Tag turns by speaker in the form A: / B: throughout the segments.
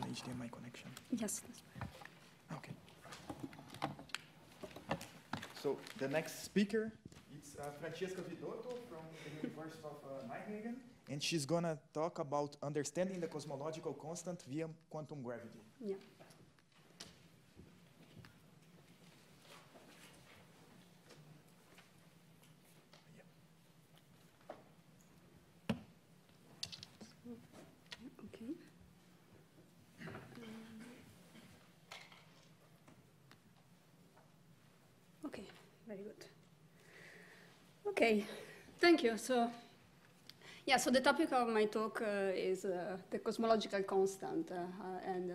A: HDMI connection?
B: Yes, that's fine.
A: Okay. So the next speaker is Francesca Vidotto from the University of Nijmegen, and she's going to talk about understanding the cosmological constant via quantum gravity.
B: Yeah. Okay. Okay, very good. Okay, thank you. So, yeah, so the topic of my talk is the cosmological constant and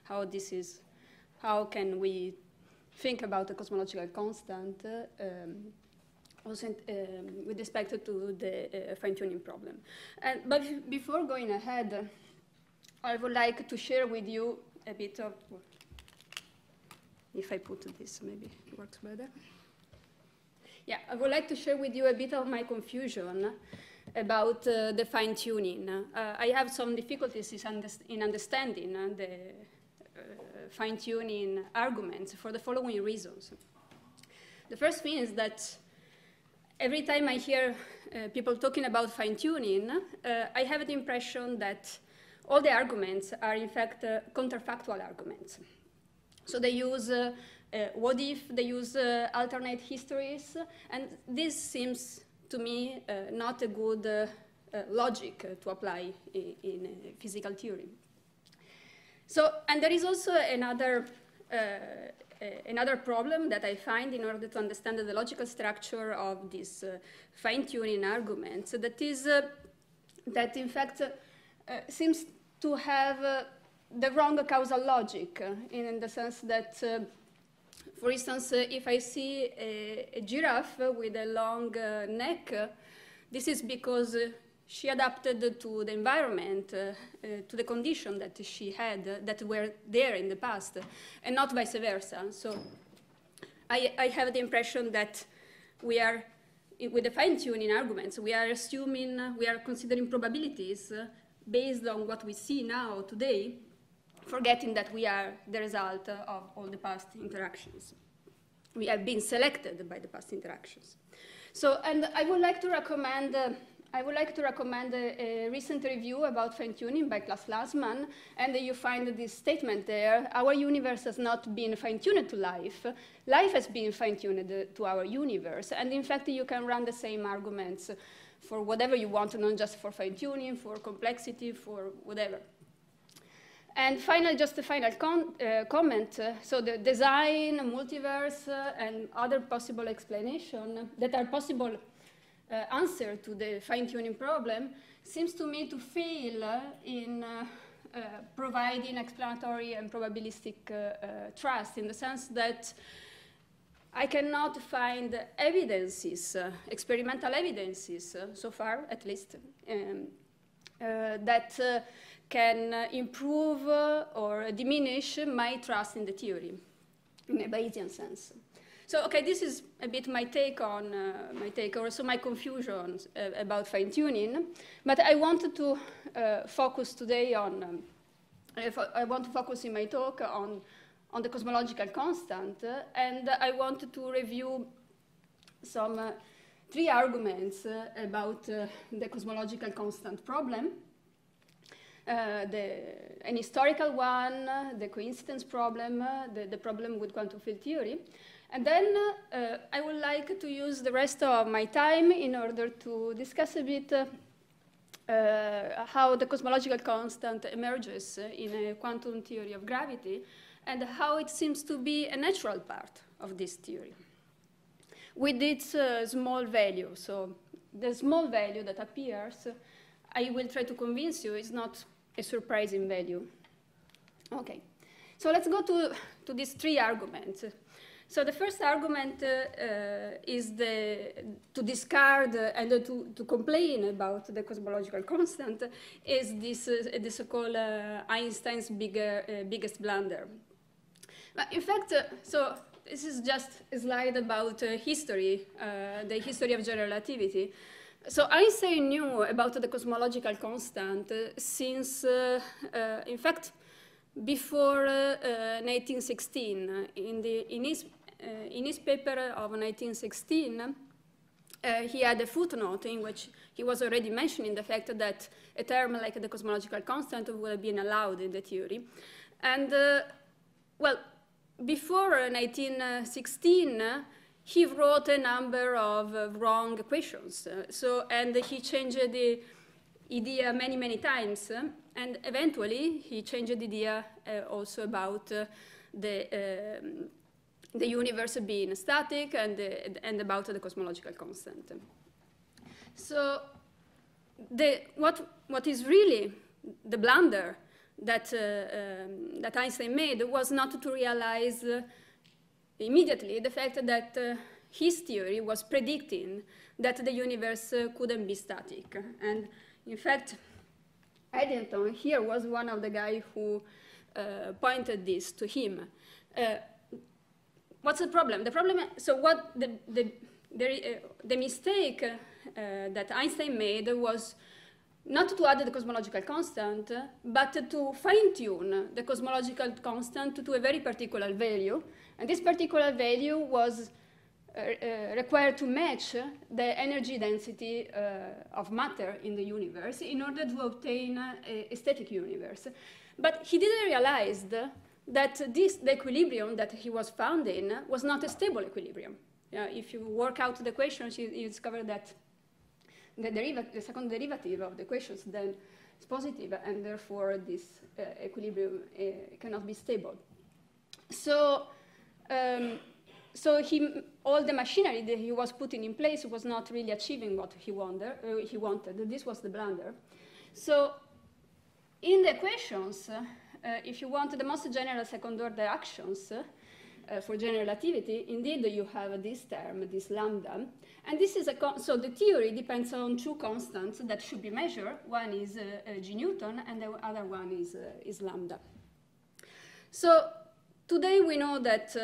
B: how can we think about the cosmological constant also with respect to the fine-tuning problem. But before going ahead, I would like to share with you a bit of, if I put this, maybe it works better. Yeah, I would like to share with you a bit of my confusion about the fine-tuning. I have some difficulties in understanding the fine-tuning arguments for the following reasons. The first thing is that every time I hear people talking about fine-tuning, I have the impression that all the arguments are, in fact, counterfactual arguments. So they use what if, they use alternate histories, and this seems to me not a good logic to apply in physical theory. So, and there is also another problem that I find in order to understand the logical structure of these fine-tuning arguments, that is that in fact seems to have the wrong causal logic, in the sense that, for instance, if I see a giraffe with a long neck, this is because she adapted to the environment, to the condition that she had, that were there in the past, and not vice versa. So I have the impression that we are, with the fine-tuning arguments, we are assuming, we are considering probabilities based on what we see now, today, forgetting that we are the result of all the past interactions. We have been selected by the past interactions. So, and I would like to recommend a recent review about fine-tuning by Klaus Lassmann, and you find this statement there: our universe has not been fine-tuned to life. Life has been fine-tuned to our universe, and in fact, you can run the same arguments for whatever you want, not just for fine-tuning, for complexity, for whatever. And finally, just a final comment. So the design, multiverse, and other possible explanations that are possible answer to the fine-tuning problem seems to me to fail in providing explanatory and probabilistic trust, in the sense that I cannot find evidences, experimental evidences, so far at least, that can improve or diminish my trust in the theory in a Bayesian sense. So, okay, this is a bit my take on also my confusions about fine-tuning. But I wanted to focus today on, I want to focus in my talk on the cosmological constant, and I wanted to review some 3 arguments about the cosmological constant problem. An historical one, the coincidence problem, the problem with quantum field theory. And then I would like to use the rest of my time in order to discuss a bit how the cosmological constant emerges in a quantum theory of gravity, and how it seems to be a natural part of this theory, with its small value. So the small value that appears, I will try to convince you, is not a surprising value. Okay, so let's go to these 3 arguments. So the first argument is to discard and to complain about the cosmological constant is the so-called Einstein's biggest blunder. But in fact, so this is just a slide about history, the history of general relativity. So Einstein knew about the cosmological constant since, in fact, before 1916. In his paper of 1916, he had a footnote in which he was already mentioning the fact that a term like the cosmological constant would have been allowed in the theory. And, well, before 1916, he wrote a number of wrong equations. And he changed the idea many, many times. And eventually, he changed the idea also about the universe being static and about the cosmological constant. So what is really the blunder that Einstein made was not to realize immediately the fact that his theory was predicting that the universe couldn't be static. And in fact, Eddington here was one of the guys who pointed this to him. What's the problem? The problem, so what the mistake that Einstein made was not to add the cosmological constant, but to fine-tune the cosmological constant to a very particular value. And this particular value was required to match the energy density of matter in the universe in order to obtain a static universe. But he didn't realize that the equilibrium that he was founding was not a stable equilibrium. If you work out the equations, you discover that the second derivative of the equations then is positive, and therefore this equilibrium cannot be stable. So, all the machinery that he was putting in place was not really achieving what he wanted. This was the blunder. So, in the equations, if you want the most general second-order actions for general relativity, indeed you have this term, this lambda. And this is so the theory depends on two constants that should be measured. One is G Newton, and the other one is lambda. So today we know that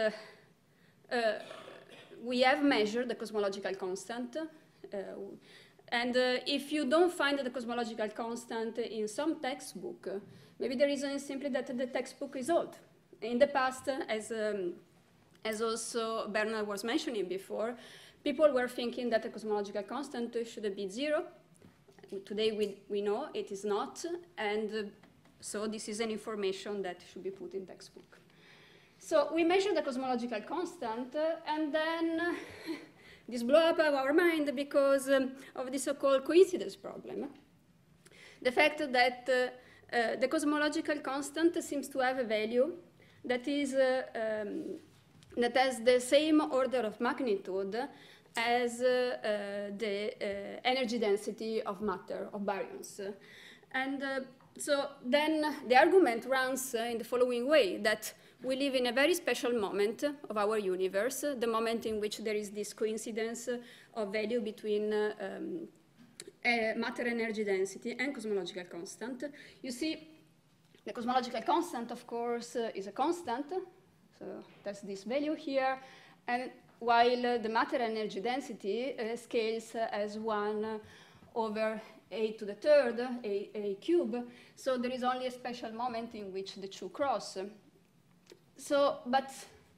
B: we have measured the cosmological constant. And if you don't find the cosmological constant in some textbook, maybe the reason is simply that the textbook is old. In the past, as also Bernard was mentioning before, people were thinking that the cosmological constant should be 0. Today we know it is not, and so this is an information that should be put in textbook. So we measure the cosmological constant, and then this blew up our mind because of the so-called coincidence problem. The fact that the cosmological constant seems to have a value that is that has the same order of magnitude as the energy density of matter, of baryons. And so then the argument runs in the following way, that we live in a very special moment of our universe, the moment in which there is this coincidence of value between matter energy density and cosmological constant. You see, the cosmological constant, of course, is a constant. So that's this value here. And while the matter energy density scales as 1 over a to the third, a cube. So there is only a special moment in which the two cross. So, but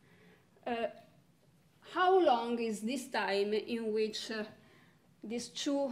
B: how long is this time in which these two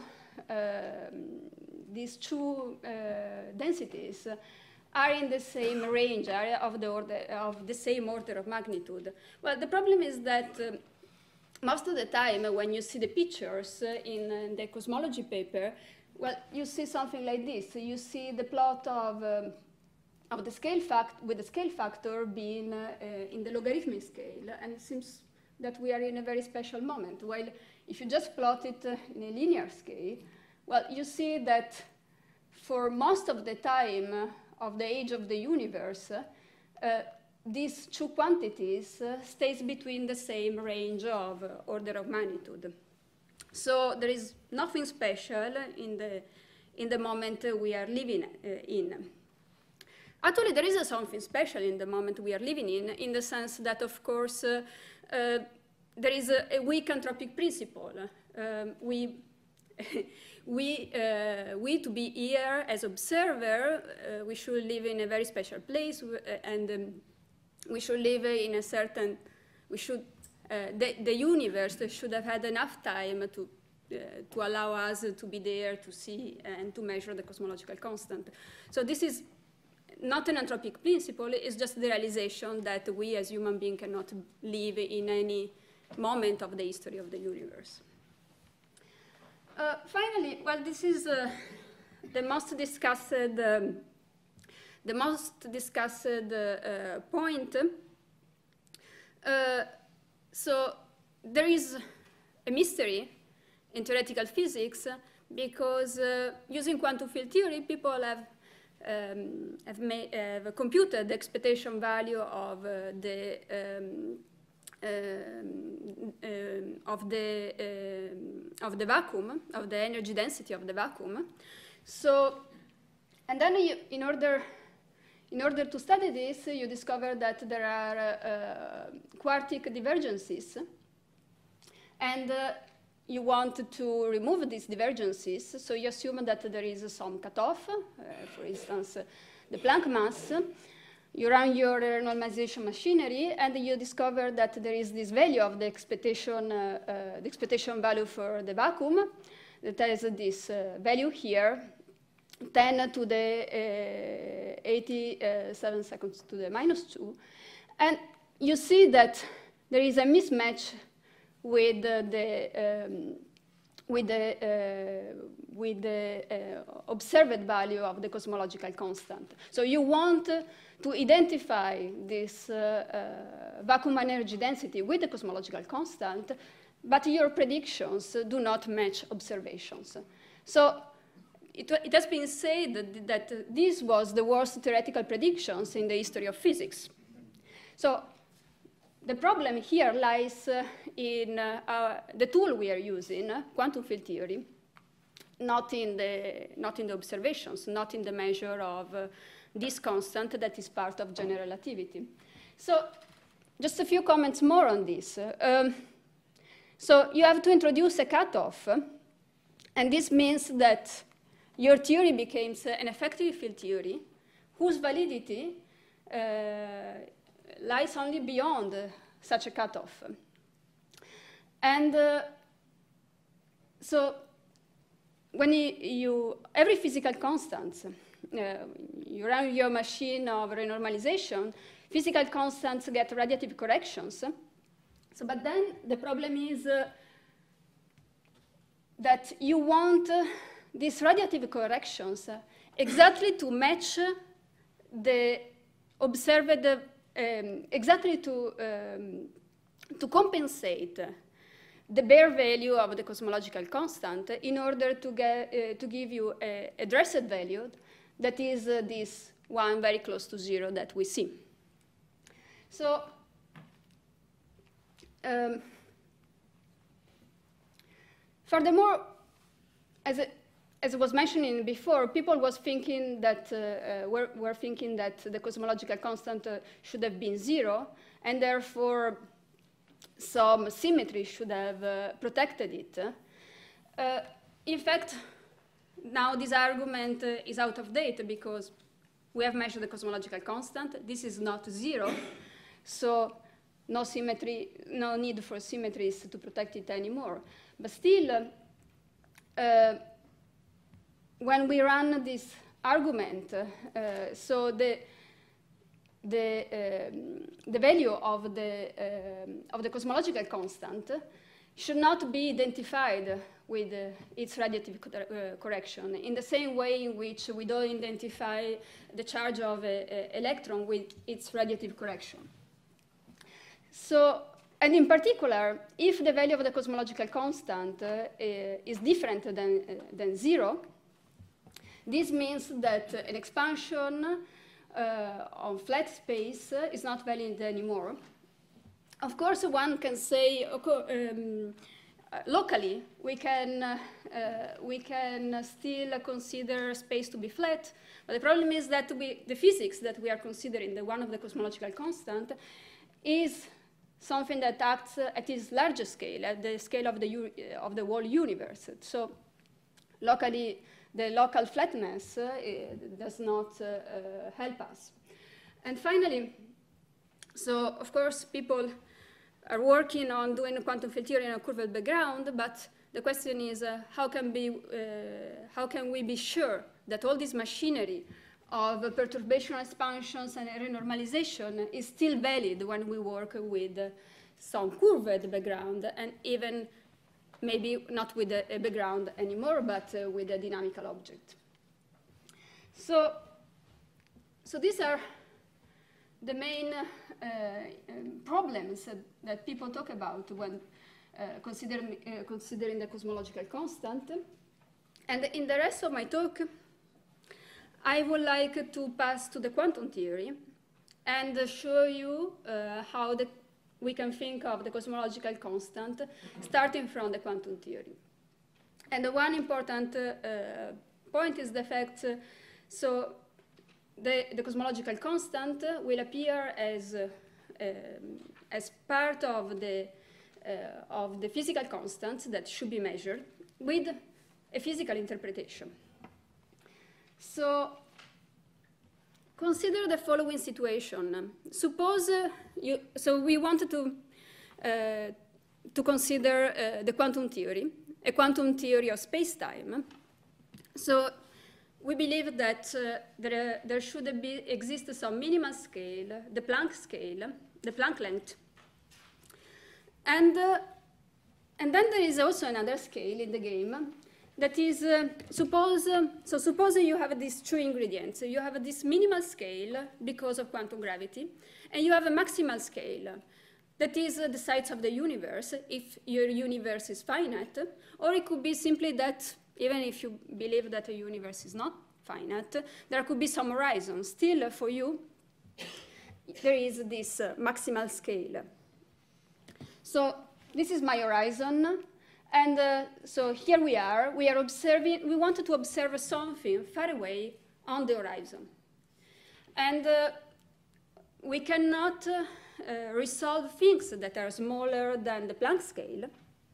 B: densities are in the same range, are of the same order of magnitude? Well, the problem is that most of the time when you see the pictures in the cosmology paper, well, you see something like this. You see the plot of the scale with the scale factor being in the logarithmic scale, and it seems that we are in a very special moment. While if you just plot it in a linear scale, well, you see that for most of the time of the age of the universe, these two quantities stays between the same range of order of magnitude. So there is nothing special in the moment we are living in. Actually, there is something special in the moment we are living in the sense that, of course, there is a weak anthropic principle. we to be here as observer, we should live in a very special place, and we should live in a certain, the universe should have had enough time to allow us to be there, to see and to measure the cosmological constant. So this is not an anthropic principle, it's just the realization that we as human beings cannot live in any moment of the history of the universe. Finally, well, this is the most discussed point. So there is a mystery in theoretical physics because using quantum field theory, people have computed the expectation value of the vacuum, of the energy density of the vacuum. So, and then in order to study this, you discover that there are quartic divergences, and you want to remove these divergences, so you assume that there is some cutoff, for instance, the Planck mass. You run your normalization machinery, and you discover that there is this value of the expectation value for the vacuum that has this value here, 10 to the 87 seconds to the minus 2. And you see that there is a mismatch with the observed value of the cosmological constant. So you want to identify this vacuum energy density with the cosmological constant, but your predictions do not match observations. So it has been said that this was the worst theoretical predictions in the history of physics. So the problem here lies in the tool we are using, quantum field theory, not in the observations, not in the measure of this constant that is part of general relativity. So just a few comments more on this. So you have to introduce a cutoff, and this means that your theory becomes an effective field theory whose validity lies only beyond such a cutoff. And so when every physical constant, you run your machine of renormalization, physical constants get radiative corrections. So, but then the problem is that you want these radiative corrections exactly to match the observed, exactly to compensate the bare value of the cosmological constant in order to give you a dressed value that is this one very close to 0 that we see. So furthermore, as I was mentioning before, people was thinking that were thinking that the cosmological constant should have been 0, and therefore some symmetry should have protected it. In fact, now this argument is out of date because we have measured the cosmological constant. This is not 0, so no symmetry, no need for symmetries to protect it anymore. But still, when we run this argument, so the value of the cosmological constant should not be identified with its radiative correction in the same way in which we don't identify the charge of an electron with its radiative correction. So, and in particular, if the value of the cosmological constant is different than 0, this means that an expansion on flat space is not valid anymore. Of course, one can say, locally, we can still consider space to be flat, but the problem is that the physics that we are considering, the one of the cosmological constant, is something that acts at its larger scale, at the scale of the whole universe. So the local flatness does not help us. And finally, so of course people are working on doing a quantum field theory in a curved background, but the question is how can we be sure that all this machinery of perturbational expansions and renormalization is still valid when we work with some curved background, and even maybe not with a background anymore, but with a dynamical object. So these are the main problems that people talk about when considering the cosmological constant. And in the rest of my talk, I would like to pass to the quantum theory and show you how we can think of the cosmological constant starting from the quantum theory. And the one important point is the fact, so the cosmological constant will appear as part of the physical constants that should be measured with a physical interpretation. So consider the following situation. Suppose so we wanted to consider the quantum theory, a quantum theory of space-time. So we believe that there should exist some minimal scale, the Planck length. And then there is also another scale in the game that is, suppose you have these two ingredients. You have this minimal scale because of quantum gravity, and you have a maximal scale that is the size of the universe, if your universe is finite, or it could be simply that even if you believe that a universe is not finite, there could be some horizon. Still, for you, there is this maximal scale. So this is my horizon. And so here we are observing, we wanted to observe something far away on the horizon. And we cannot resolve things that are smaller than the Planck scale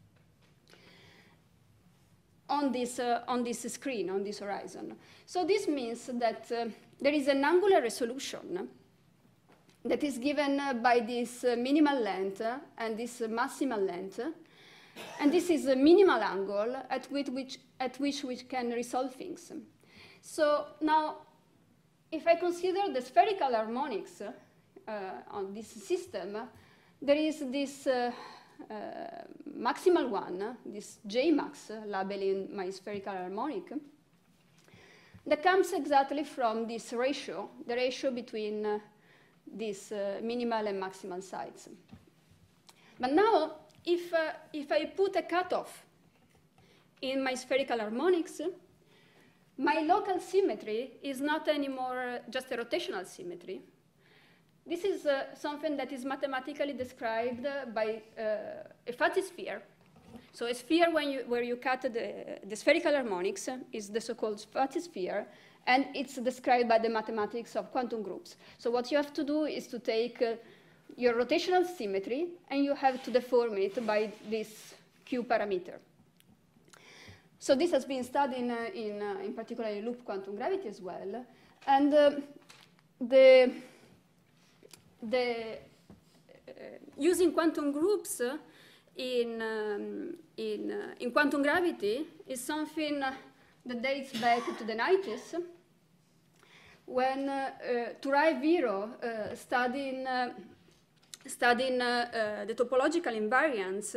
B: on this screen, on this horizon. So this means that there is an angular resolution that is given by this minimal length and this maximal length. And this is a minimal angle at which we can resolve things. So now, if I consider the spherical harmonics on this system, there is this maximal one, this Jmax, labeling my spherical harmonic, that comes exactly from this ratio, the ratio between these minimal and maximal sides. But now, if I put a cutoff in my spherical harmonics, my local symmetry is not anymore just a rotational symmetry. This is something that is mathematically described by a fuzzy sphere. So a sphere where you cut the spherical harmonics is the so-called fuzzy sphere, and it's described by the mathematics of quantum groups. So what you have to do is to take your rotational symmetry, and you have to deform it by this Q parameter. So this has been studied in particular in loop quantum gravity as well. And using quantum groups in quantum gravity is something that dates back to the 90s, when Turai Viro studying the topological invariants,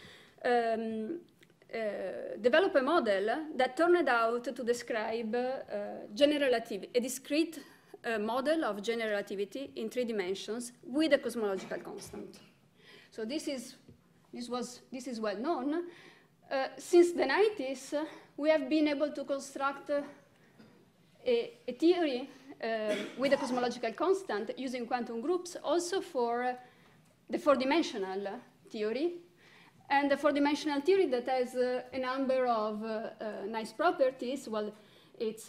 B: developed a model that turned out to describe a discrete model of general relativity in 3 dimensions with a cosmological constant. So this is well known. Since the 90s, we have been able to construct a theory with a cosmological constant using quantum groups also for the 4-dimensional theory. And the 4-dimensional theory that has a number of nice properties. Well, it's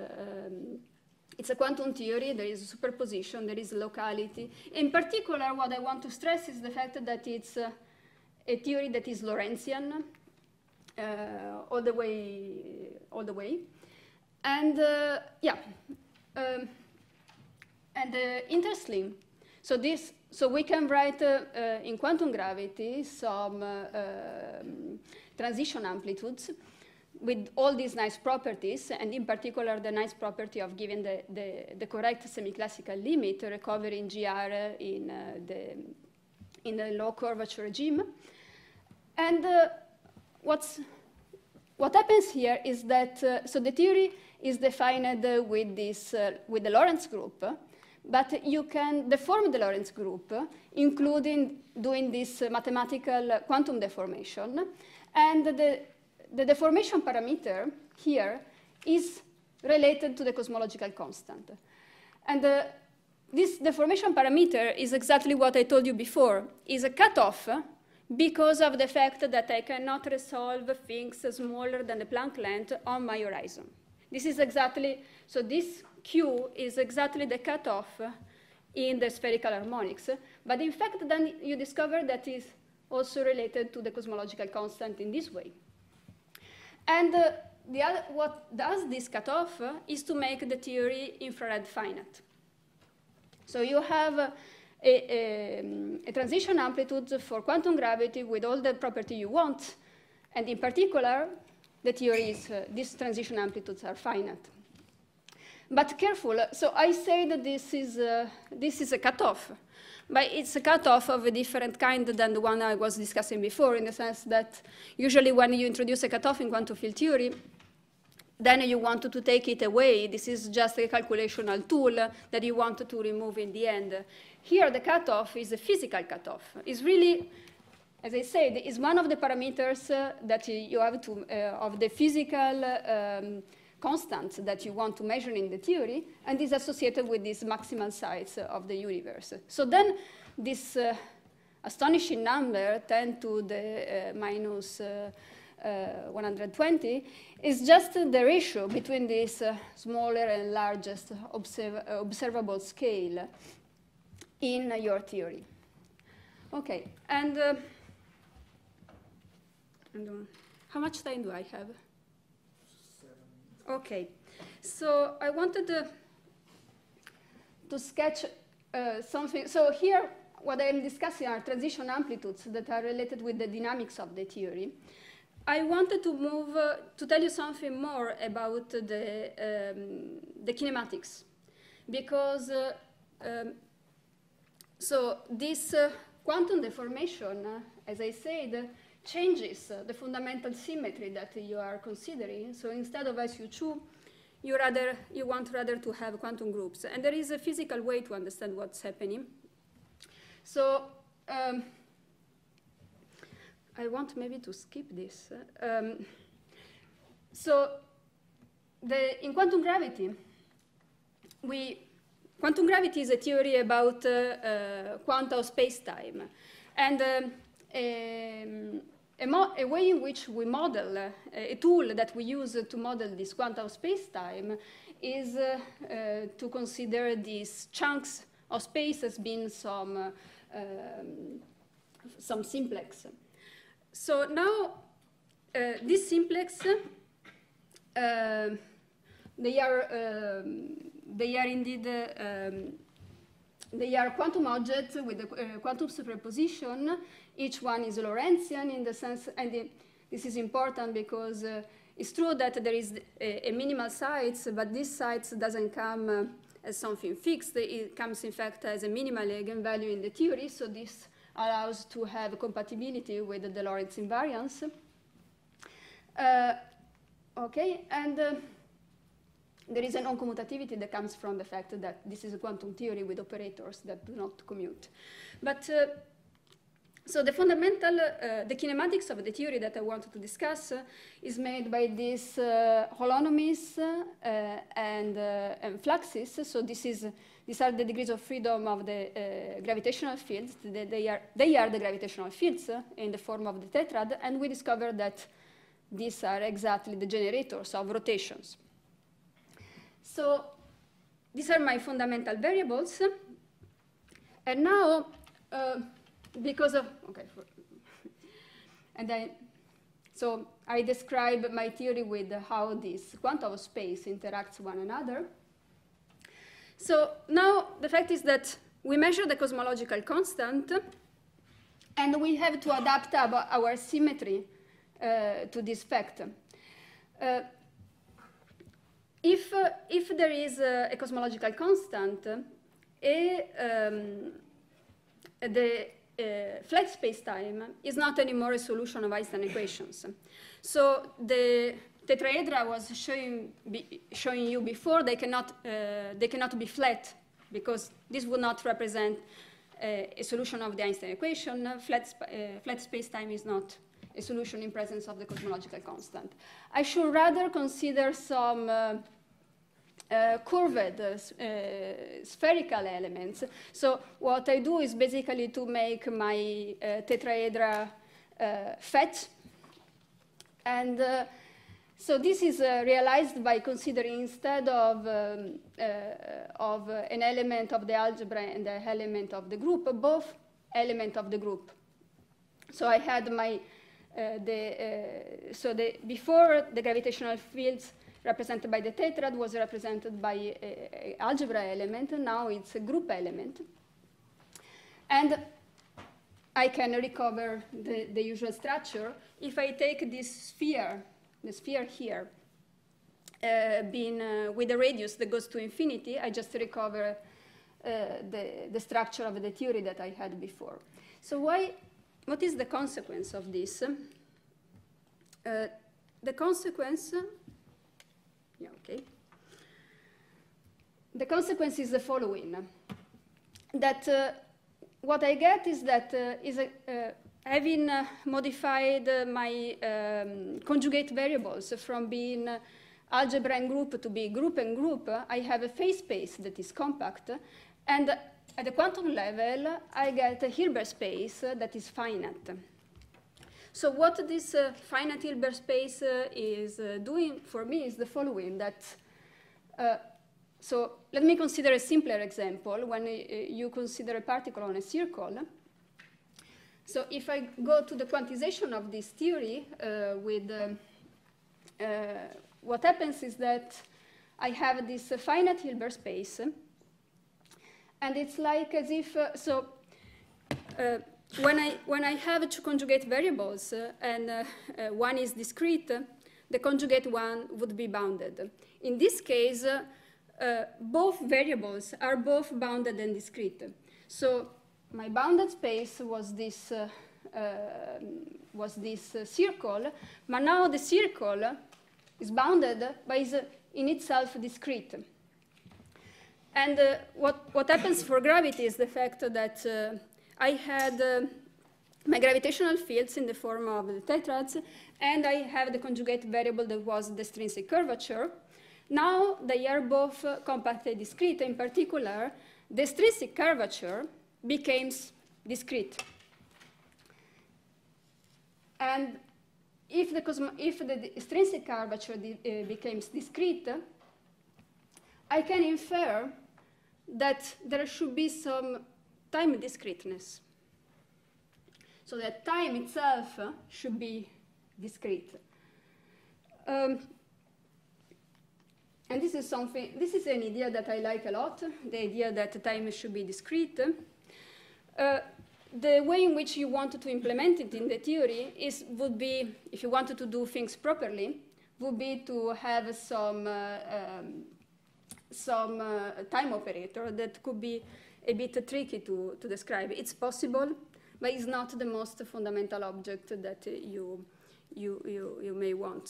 B: a quantum theory. There is superposition. There is locality. In particular, what I want to stress is the fact that it's a theory that is Lorentzian all the all the way. And yeah, and interestingly, so we can write in quantum gravity some transition amplitudes with all these nice properties, and in particular the nice property of giving the correct semi-classical limit, recovering GR in the low curvature regime. And what happens here is that, so the theory is defined with the Lorentz group, but you can deform the Lorentz group, including doing this mathematical quantum deformation. And the deformation parameter here is related to the cosmological constant. And this deformation parameter is exactly what I told you before, is a cutoff because of the fact that I cannot resolve things smaller than the Planck length on my horizon. This is exactly, so this Q is exactly the cutoff in the spherical harmonics. But in fact, then you discover that is also related to the cosmological constant in this way. And what does this cutoff is to make the theory infrared finite. So you have a transition amplitude for quantum gravity with all the property you want, and in particular, the theory is these transition amplitudes are finite. But careful, so I say that this is a cutoff, but it's a cutoff of a different kind than the one I was discussing before, in the sense that usually when you introduce a cutoff in quantum field theory, then you want to take it away. This is just a calculational tool that you want to remove in the end. Here, the cutoff is a physical cutoff. It's really, as I said, is one of the parameters that you have to, of the physical constants that you want to measure in the theory, and is associated with these maximal size of the universe. So then this astonishing number, 10 to the minus 120, is just the ratio between this smaller and largest observable scale in your theory. Okay, and how much time do I have?
A: 7.
B: Okay, so I wanted to sketch something. So here, what I'm discussing are transition amplitudes that are related with the dynamics of the theory. I wanted to move to tell you something more about the kinematics, because so this quantum deformation, as I said, changes the fundamental symmetry that you are considering. So instead of SU2, you want rather to have quantum groups, and there is a physical way to understand what's happening. So I want maybe to skip this. So in quantum gravity, quantum gravity is a theory about quanta of space-time. And a way in which we model, a tool that we use to model this quanta of space-time is to consider these chunks of space as being some simplex. So now, this simplex, they are indeed, they are quantum objects with a quantum superposition. Each one is Lorentzian in the sense, and this is important because it's true that there is a minimal size, but this size doesn't come as something fixed. It comes, in fact, as a minimal eigenvalue in the theory, so this allows to have compatibility with the Lorentz invariance. Okay, and there is a non-commutativity that comes from the fact that this is a quantum theory with operators that do not commute. But so the fundamental, the kinematics of the theory that I wanted to discuss is made by these holonomies and fluxes. So these are the degrees of freedom of the gravitational fields. They are the gravitational fields in the form of the tetrad, and we discovered that these are exactly the generators of rotations. So these are my fundamental variables. And now, because of, okay, So I describe my theory with how this quantum space interacts one another. So now the fact is that we measure the cosmological constant, and we have to adapt our symmetry to this fact. If there is a cosmological constant, the flat space-time is not anymore a solution of Einstein equations. So the tetrahedra I was showing you before, they cannot be flat, because this would not represent a solution of the Einstein equation. Flat space-time is not a solution in presence of the cosmological constant. I should rather consider some curved spherical elements. So what I do is basically to make my tetrahedra fat. And so this is realized by considering, instead of an element of the algebra and an element of the group, both elements of the group. So I had my, before the gravitational fields represented by the tetrad was represented by an algebra element, and now it's a group element. And I can recover the usual structure. If I take this sphere, the sphere here, with a radius that goes to infinity, I just recover the structure of the theory that I had before. So what is the consequence of this? The consequence, yeah, okay. The consequence is the following, that what I get is that having modified my conjugate variables from being algebra and group to be group and group, I have a phase space that is compact, and at the quantum level, I get a Hilbert space that is finite. So what this finite Hilbert space is doing for me is the following, that so let me consider a simpler example. When you consider a particle on a circle, so if I go to the quantization of this theory what happens is that I have this finite Hilbert space, and it's like as if, when I have two conjugate variables and one is discrete, the conjugate one would be bounded. In this case, both variables are both bounded and discrete. So my bounded space was this circle, but now the circle is bounded, but is in itself discrete. And what happens for gravity is the fact that I had my gravitational fields in the form of the tetrads, and I have the conjugate variable that was the extrinsic curvature. Now they are both compactly discrete. In particular, the extrinsic curvature becomes discrete. And if the extrinsic curvature becomes discrete, I can infer that there should be some time discreteness. So that time itself should be discrete. And this is an idea that I like a lot, the idea that time should be discrete. The way in which you wanted to implement it in the theory would be, if you wanted to do things properly, would be to have some time operator that could be a bit tricky to describe. It's possible, but it's not the most fundamental object that you may want.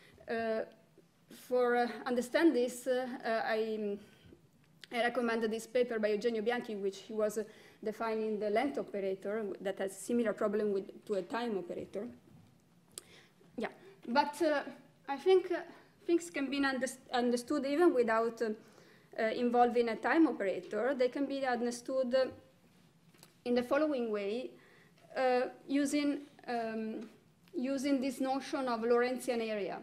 B: For understand this, I recommend this paper by Eugenio Bianchi, which he was defining the length operator that has similar problem to a time operator. Yeah, but I think things can be understood even without involving a time operator. They can be understood in the following way, using this notion of Lorentzian area.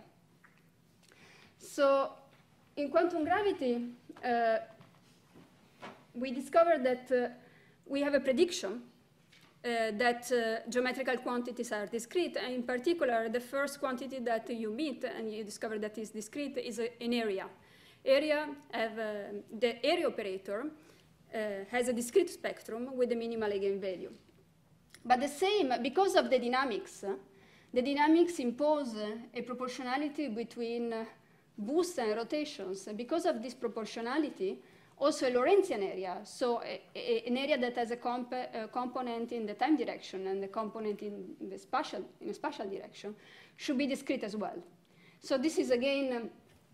B: So in quantum gravity, we discovered that we have a prediction that geometrical quantities are discrete, and in particular, the first quantity that you meet and you discover that is discrete is an area. The area operator has a discrete spectrum with a minimal eigenvalue. But the same, because of the dynamics impose a proportionality between boosts and rotations. Because of this proportionality, also a Lorentzian area, so an area that has a component in the time direction and a component in a spatial direction, should be discrete as well. So this is again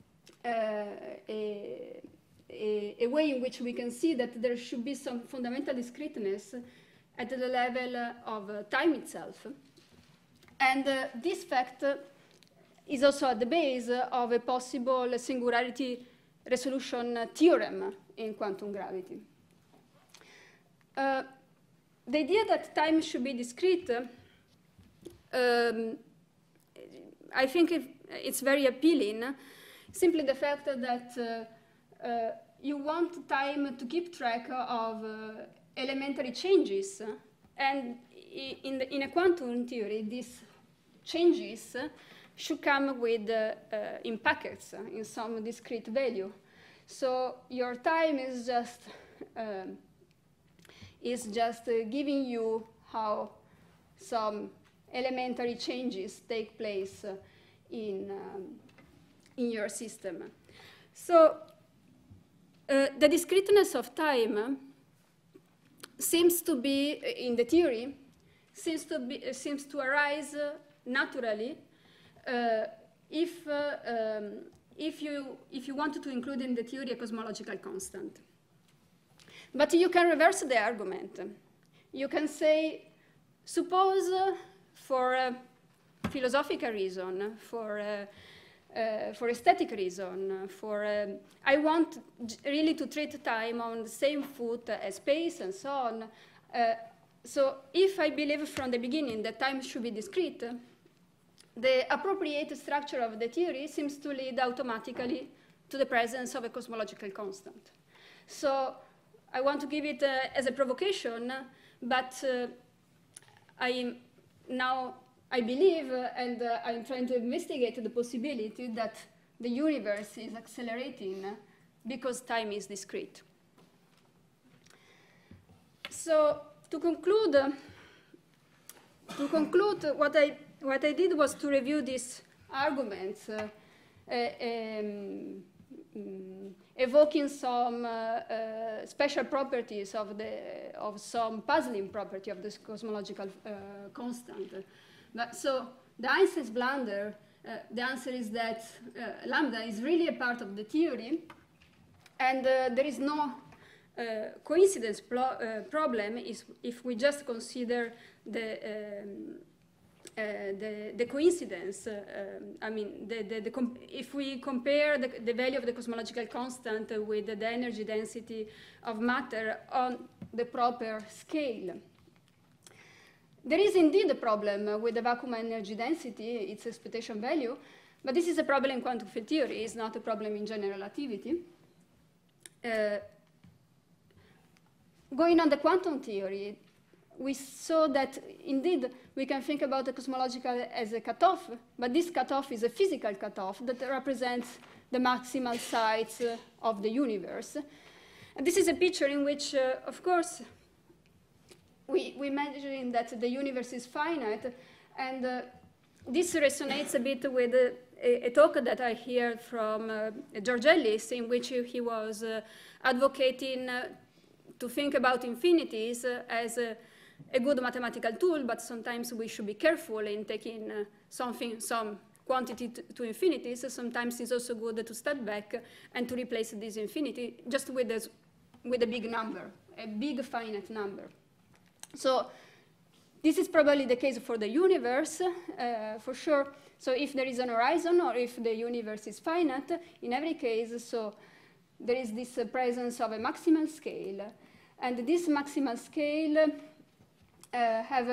B: a way in which we can see that there should be some fundamental discreteness at the level of time itself. And this fact is also at the base of a possible singularity resolution theorem in quantum gravity. The idea that time should be discrete, I think it's very appealing. Simply the fact that you want time to keep track of elementary changes, and in a quantum theory, these changes should come with in packets in some discrete value. So your time is just giving you how some elementary changes take place in your system. So the discreteness of time seems to be, in the theory, seems to arise naturally if you wanted to include in the theory a cosmological constant. But you can reverse the argument. You can say, suppose for a philosophical reason, for aesthetic reason, I want really to treat time on the same foot as space and so on. So if I believe from the beginning that time should be discrete, the appropriate structure of the theory seems to lead automatically to the presence of a cosmological constant. So I want to give it as a provocation, but I believe, and I'm trying to investigate the possibility that the universe is accelerating because time is discrete. So to conclude, what I did was to review these arguments, evoking some special properties of some puzzling property of this cosmological constant. So the Einstein's blunder, the answer is that lambda is really a part of the theory, and there is no coincidence problem if we just consider the coincidence. I mean, if we compare the value of the cosmological constant with the energy density of matter on the proper scale. There is indeed a problem with the vacuum energy density, its expectation value, but this is a problem in quantum field theory, it's not a problem in general relativity. Going on the quantum theory, we saw that indeed we can think about the cosmological as a cutoff, but this cutoff is a physical cutoff that represents the maximal size of the universe. And this is a picture in which, of course, we imagine that the universe is finite, and this resonates a bit with a talk that I heard from George Ellis, in which he was advocating to think about infinities as a good mathematical tool, but sometimes we should be careful in taking some quantity to infinities. Sometimes it's also good to step back and to replace this infinity just with a big number, a big finite number. So this is probably the case for the universe, for sure. So if there is an horizon or if the universe is finite, in every case, so there is this presence of a maximal scale. And this maximal scale have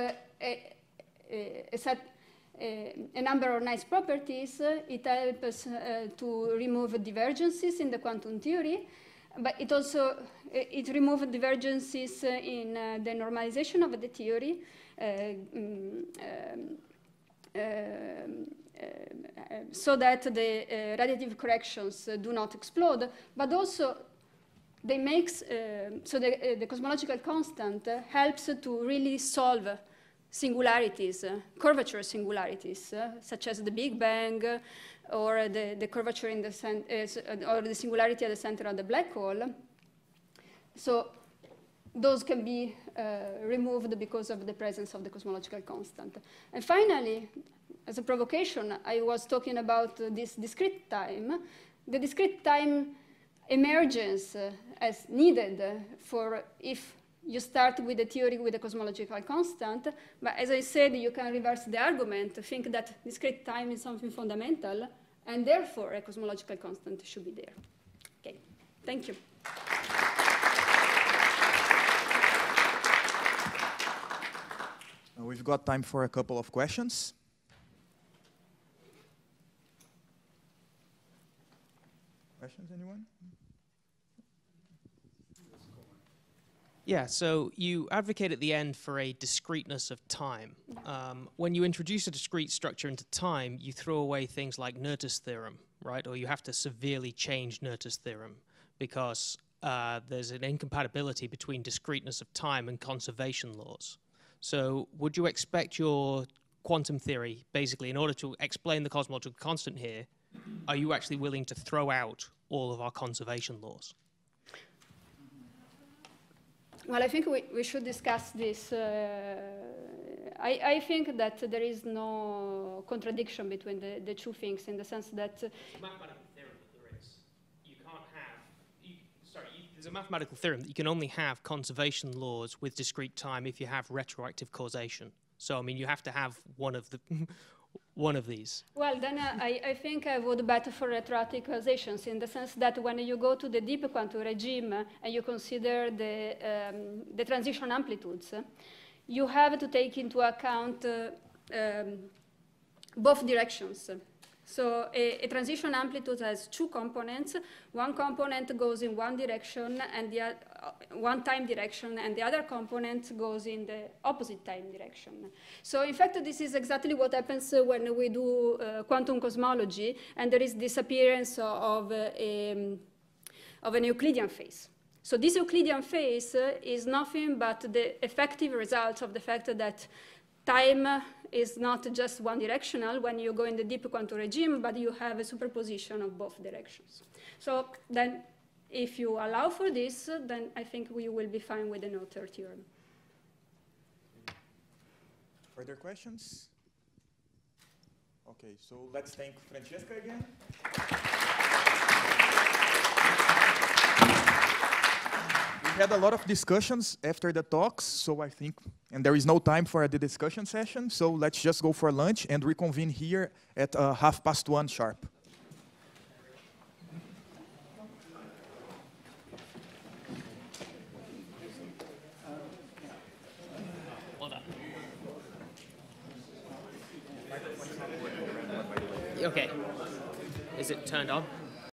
B: a number of nice properties. It helps to remove divergences in the quantum theory. but it also it removed divergences in the normalization of the theory, so that the radiative corrections do not explode, but also they make so the cosmological constant helps to really solve singularities, curvature singularities, such as the Big Bang, or the curvature in the or the singularity at the center of the black hole. So those can be removed because of the presence of the cosmological constant. And finally, as a provocation, I was talking about this discrete time. The discrete time emerges as needed for if you start with a theory with a cosmological constant, but as I said, you can reverse the argument, think that discrete time is something fundamental, and therefore a cosmological constant should be there. Okay, thank you.
A: We've got time for a couple of questions. Questions, anyone?
C: Yeah, so you advocate at the end for a discreteness of time. When you introduce a discrete structure into time, you throw away things like Noether's theorem, right? Or you have to severely change Noether's theorem because there's an incompatibility between discreteness of time and conservation laws. So would you expect your quantum theory, basically, in order to explain the cosmological constant here, are you actually willing to throw out all of our conservation laws?
B: Well, I think we should discuss this. I think that there is no contradiction between the two things in the sense that...
C: There's a mathematical theorem that there is. You can't have... there's a mathematical theorem that you can only have conservation laws with discrete time if you have retroactive causation. So, I mean, you have to have one of the... one of these.
B: Well, then I think I would bet for retroactive causations in the sense that when you go to the deep quantum regime and you consider the transition amplitudes, you have to take into account both directions. So a transition amplitude has two components. One component goes in one direction and the one time direction, and the other component goes in the opposite time direction. So in fact, this is exactly what happens when we do quantum cosmology, and there is disappearance of an Euclidean phase. So this Euclidean phase is nothing but the effective result of the fact that time is not just one directional when you go in the deep quantum regime, but you have a superposition of both directions. So then if you allow for this, then I think we will be fine with the Noether theorem.
A: Further questions? Okay, so let's thank Francesca again. We had a lot of discussions after the talks, so I think, and there is no time for the discussion session, so let's just go for lunch and reconvene here at 1:30 sharp.
C: Well done. Okay. Is it turned on?